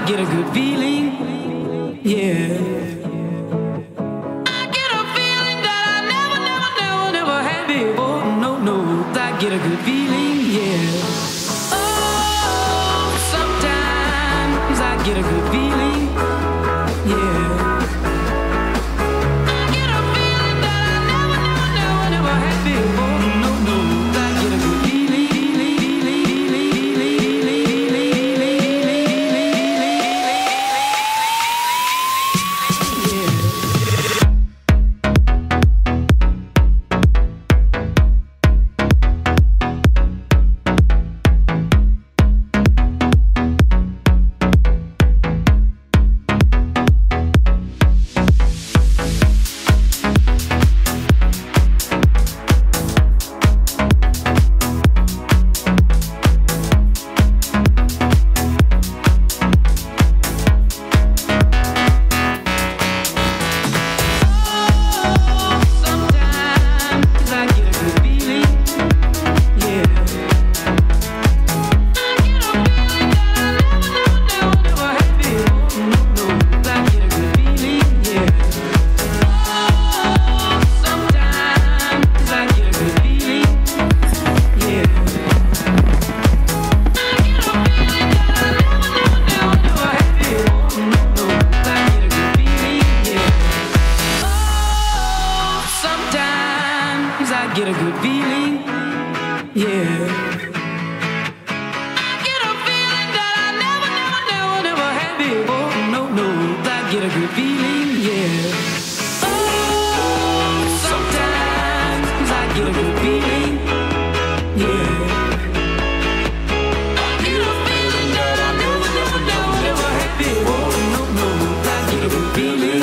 get a good feeling, yeah. I get a feeling that I never had before. No, I get a good feeling, yeah. Oh, sometimes I get a good feeling, yeah. I get a feeling that I never had before. No, I get a good feeling. Get a good feeling, yeah. I get a feeling that I never had before. No, I get a good feeling, yeah. Oh, sometimes I get a good feeling, yeah. I get a feeling that I never had before. No, I get a good feeling.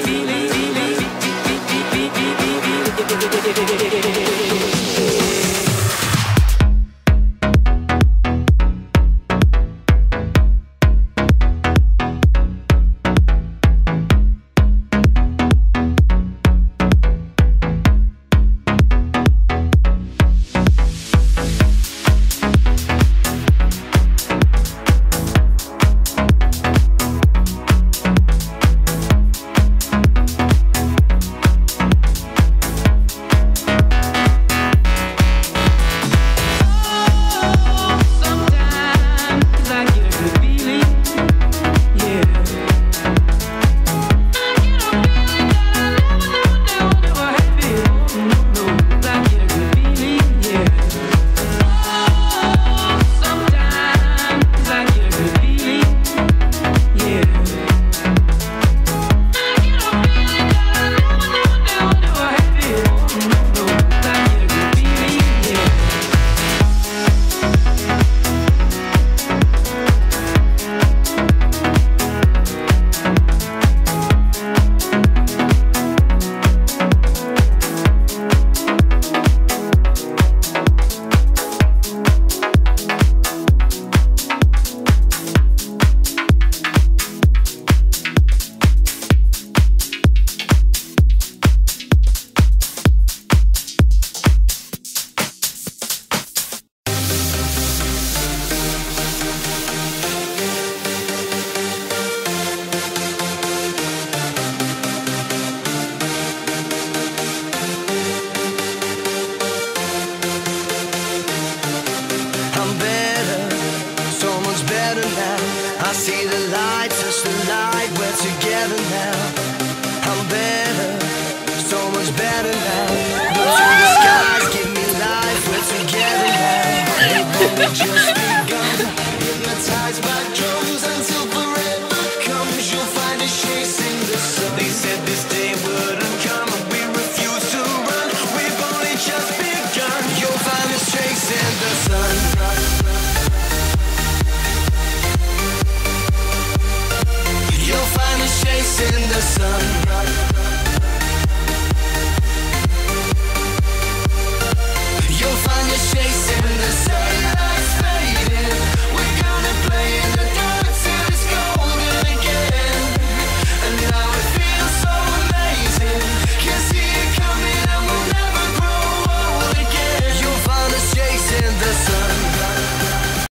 I see the light, touch the light, we're together now. I'm better, so much better now. Look to the skies, give me life, we're together now. We've only just begun, hypnotized by